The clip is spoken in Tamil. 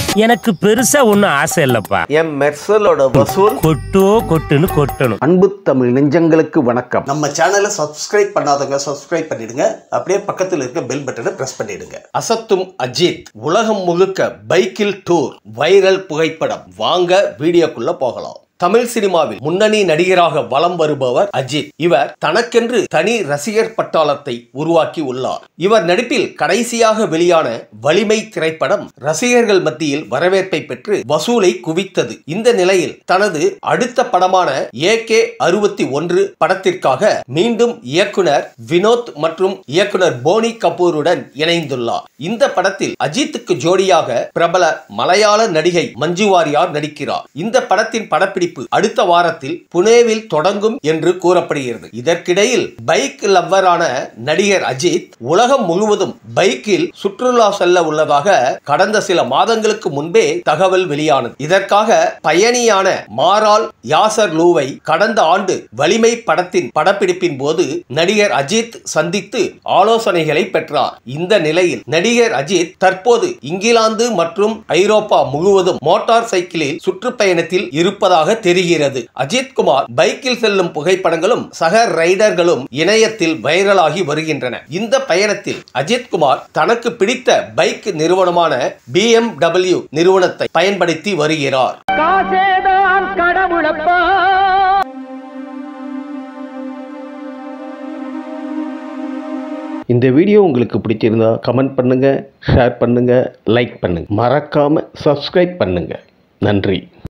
எனக்கு பெருசா ஒண்ணும் ஆசை இல்லப்பா. என் மெர்சலோட வசூல் கொட்டுன்னு கொட்டணும். அன்பு தமிழ் நெஞ்சங்களுக்கு வணக்கம். நம்ம சேனலை சப்ஸ்கிரைப் பண்ணாதவங்க சப்ஸ்கிரைப் பண்ணிடுங்க. அப்படியே பக்கத்தில் இருக்க பெல் பட்டனை பிரஸ் பண்ணிடுங்க. அசத்தும் அஜித் உலகம் முழுக்க பைக்கில் டூர் வைரல் புகைப்படம். வாங்க வீடியோக்குள்ள போகலாம். தமிழ் சினிமாவில் முன்னணி நடிகராக வலம் வருபவர் அஜித். இவர் தனக்கென்று தனி ரசிகர் பட்டாளத்தை உருவாக்கி உள்ளார். இவர் நடிப்பில் கடைசியாக வெளியான வலிமை திரைப்படம் ரசிகர்கள் மத்தியில் வரவேற்பை பெற்று வசூலை குவித்தது. இந்த நிலையில் தனது அடுத்த படமான AK61 படத்திற்காக மீண்டும் இயக்குனர் வினோத் மற்றும் இயக்குனர் போனி கபூருடன் இணைந்துள்ளார். இந்த படத்தில் அஜித்துக்கு ஜோடியாக பிரபல மலையாள நடிகை மஞ்சு வாரியார் நடிக்கிறார். இந்த படத்தின் படப்பிடிப்பு அடுத்த வாரத்தில் புனேவில் தொடங்கும் என்று கூறப்படுகிறது. இதற்கிடையில் பைக் லவ்வரான நடிகர் அஜித் உலகம் முழுவதும் பைக்கில் சுற்றுலா செல்ல உள்ளதாக கடந்த சில மாதங்களுக்கு முன்பே தகவல் வெளியானது. இதற்காக பயணியான மாரால் யாசர் லூவை கடந்த ஆண்டு வலிமை படத்தின் படப்பிடிப்பின் போது நடிகர் அஜித் சந்தித்து ஆலோசனைகளை பெற்றார். இந்த நிலையில் நடிகர் அஜித் தற்போது இங்கிலாந்து மற்றும் ஐரோப்பா முழுவதும் மோட்டார் சைக்கிளில் சுற்றுப்பயணத்தில் இருப்பதாக தெரிகிறது. அஜித்குமார் பைக்கில் செல்லும் புகைப்படங்களும் சக ரைடர்களும் இணையத்தில் வைரலாகி வருகின்றன. இந்த பயணத்தில் அஜித்குமார் தனக்கு பிடித்த பைக் நிறுவனமான BMW நிறுவனத்தை பயன்படுத்தி வருகிறார். இந்த வீடியோ உங்களுக்கு பிடிச்சிருந்தா கமெண்ட் பண்ணுங்க, ஷேர் பண்ணுங்க, லைக் பண்ணுங்க. மறக்காம சப்ஸ்கிரைப் பண்ணுங்க. நன்றி.